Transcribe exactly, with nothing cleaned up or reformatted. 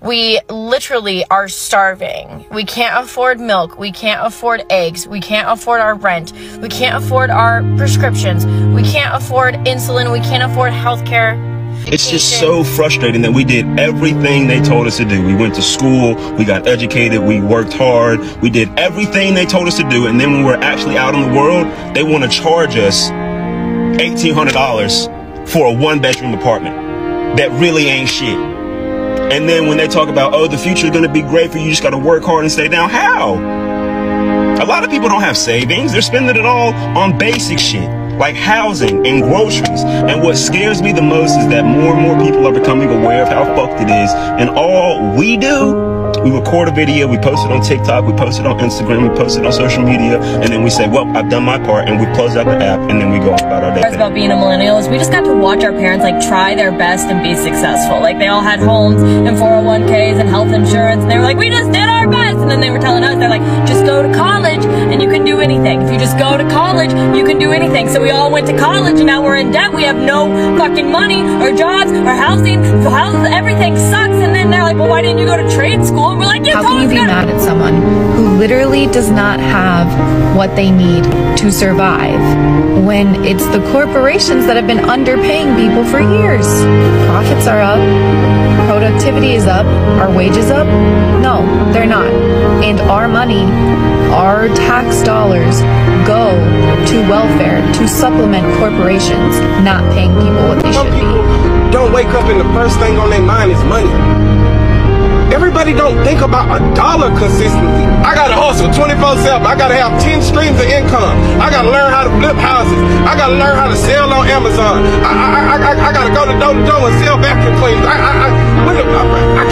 We literally are starving. We can't afford milk. We can't afford eggs. We can't afford our rent. We can't afford our prescriptions. We can't afford insulin. We can't afford healthcare. It's just so frustrating that we did everything they told us to do. We went to school, we got educated, we worked hard, we did everything they told us to do, and then when we're actually out in the world, they want to charge us eighteen hundred dollars for a one-bedroom apartment that really ain't shit. And then when they talk about, oh, the future is going to be great for you, you just got to work hard and stay down. How? A lot of people don't have savings. They're spending it all on basic shit, like housing and groceries. And what scares me the most is that more and more people are becoming aware of how fucked it is. And all we do, we record a video, we post it on TikTok, we post it on Instagram, we post it on social media, and then we say, well, I've done my part, and we close out the app, and then we go about our day. It's about being a millennial is we just got to watch our parents like try their best and be successful. Like they all had homes and four oh one K's and health insurance, and they were like, we just did our best. And then they were telling us, they're like, just go to college and you can do anything. If you just go to college, you can do anything. So we all went to college and now we're in debt. We have no fucking money or jobs or housing. So house, everything sucks. And then they're like, well, why didn't you go to trade school? And we're like, how can you be mad at someone who literally does not have what they need to survive when it's the corporations that have been underpaying people for years? Profits are up, productivity is up, are wages up? No, they're not. And our money, our tax dollars go to welfare to supplement corporations not paying people what they Some should be. Don't wake up and the first thing on their mind is money. Everybody don't think about a dollar consistently. I gotta hustle twenty-four seven. I gotta have ten streams of income. I gotta learn how to flip houses. I gotta learn how to sell on Amazon. I I I, I, I gotta go to door to door and sell vacuum cleaners. I I I, what the, I, I